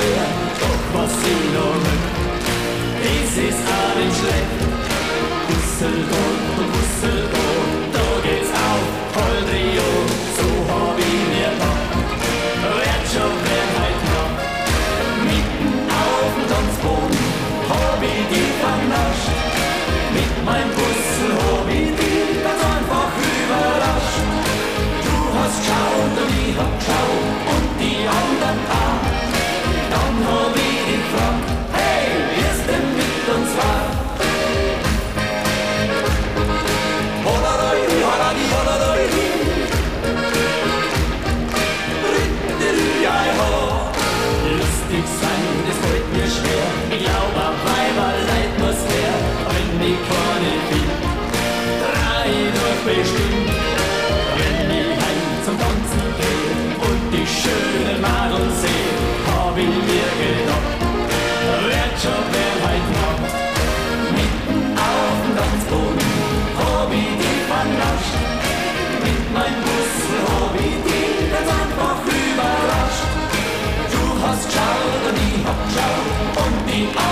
schwer, doch was sie noch mögt, das ist auch nicht schlecht. Düsseldorf und Düsseldorf, da geht's auf, voll Rio, so hab ich mir Bock. Werd schon Mehrheit noch, mitten auf dem Tanzboden, hab ich die vernascht. Mit meinem Bussel hab ich die ganz einfach überrascht. Du hast geschaut und ich hab geschaut und die anderen auch. Dann hab ich dich gefragt, hey, wie es denn mit uns war? Lustig sein, das fällt mir schwer. Ich glaub, auf Weiber leid muss her, wenn ich keine bin. Drei durch bestimmt, wenn ich heim zum Tanzen geh und die schönen Madeln seh, hab ich mir gedacht, werd schon wer heut Nacht. Mitten auf dem Tanzboden hab ich die vernascht. Mit meinem Bussel hab ich die ganz einfach überrascht. Du hast geschaut und ich hab geschaut und die